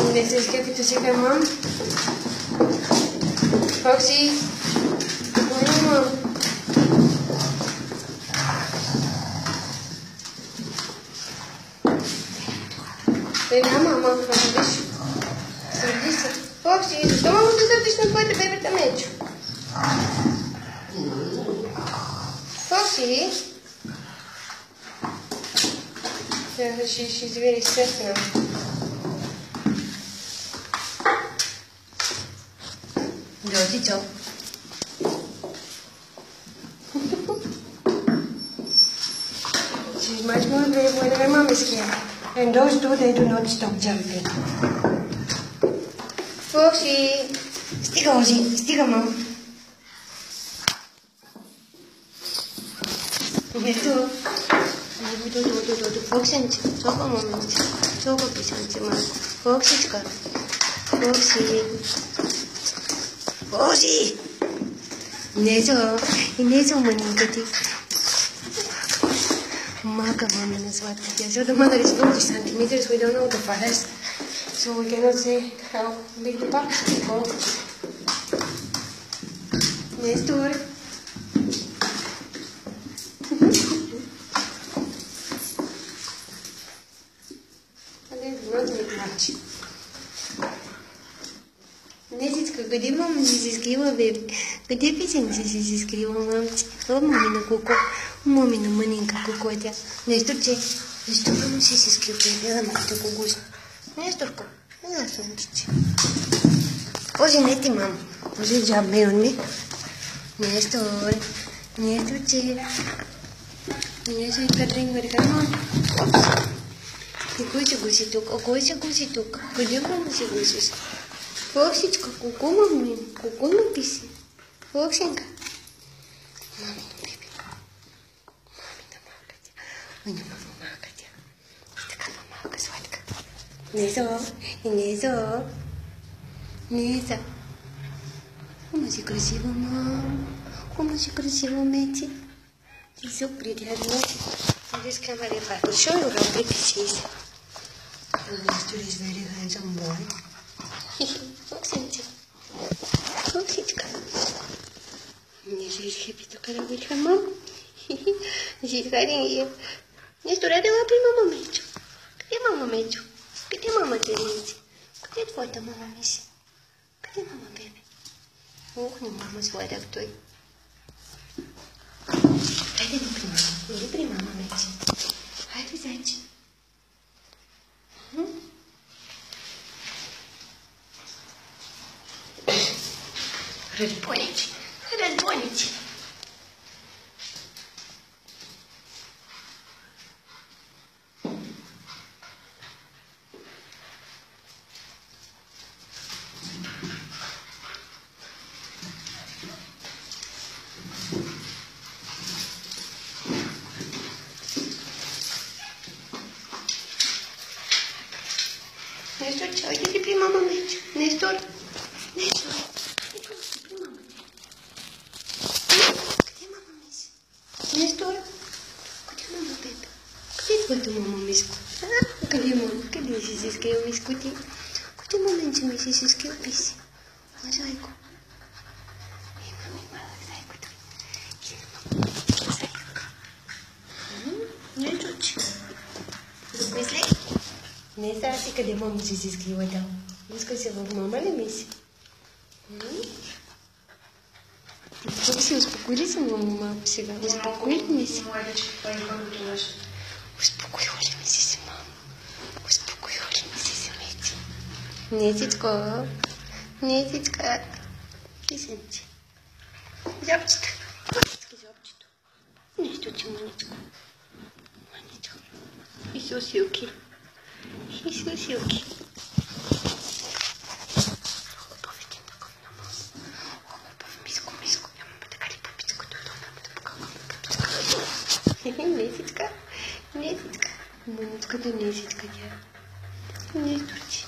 This is happy to see her mom. Foxy, where are you, mom? Venha, mama, Foxy. Foxy, toma muito da não pode beber também. Foxy? Yeah, she's very stressed now. Georgie, Joe. She's much more brave when her mom is here. And those two, they do not stop jumping. Foxy, stiga Ozzy, stiga mom. Betul. Foxy, coba mom. Coba bisa cuma. Foxy sekarang. Foxy. Foxy. Nezo menikmati. Maka mom is what it is. So the mother is 20 centimeters. We don't know the farthest. So we cannot say how big the box is. Nestor. Not make much. Несечка, где мама здесь искрила, беби? Где песенка здесь искрила, мамочка? О, мамина куку, мамина маленька кукотя. Несторче, Нестор, мама здесь искрила, беби, мама, ты кукусь. Несторка, я солнечке. Оззи, не ты, мама. Оззи, жаббе он ми. Нестор, Несторче. Нестор, Катрин, говорит, мама. Гуси тук. Где мама гуси? Фоксичка, куку мамин, куку написи. Фоксенька. Мамина беби. Мамина макатя. У нее мама макатя. И такая мамака свадька. Неза. Умаси красиво, мам. Умаси красиво, Мэти. She's so pretty, I know. This camera, if I will show you how pretty she is. Nestor is very handsome boy. Foxychka. She's happy to come with her mom. She's hiding here. Nestor, I don't want mama Mecho. Где мама Mecho? Где мама Теренти? Где твоя мама Мисси? Где мама беби? Ох, ну мама свадок той. Хайде не при мама Mecho. Хайде, зайчик. Разбойничек. Nestor, чего иди при мама Мэч? Нестор. Nestor, где мама Пеппа? Где твоя мама Миску? Где мама? Где сисиски у Мискути? Где маминчик ми сисиски у Писи? А зайку? И маме мало зайку твой. Зайка. Не чучи. Мисли? Не знаете, къде мама сисиски у дал? Иска се в мама ли миси? Фокси, успокоили се мама сега? Успокоили ми се? Успокоили ми се, мама. Успокоили ми се, Мети. Нетичка. Кисенче. Жабчета. Пътички жабчето. Нещо ти, маничко. Исусилки. Несечка. Моничката, несечка, тя. Не турчи.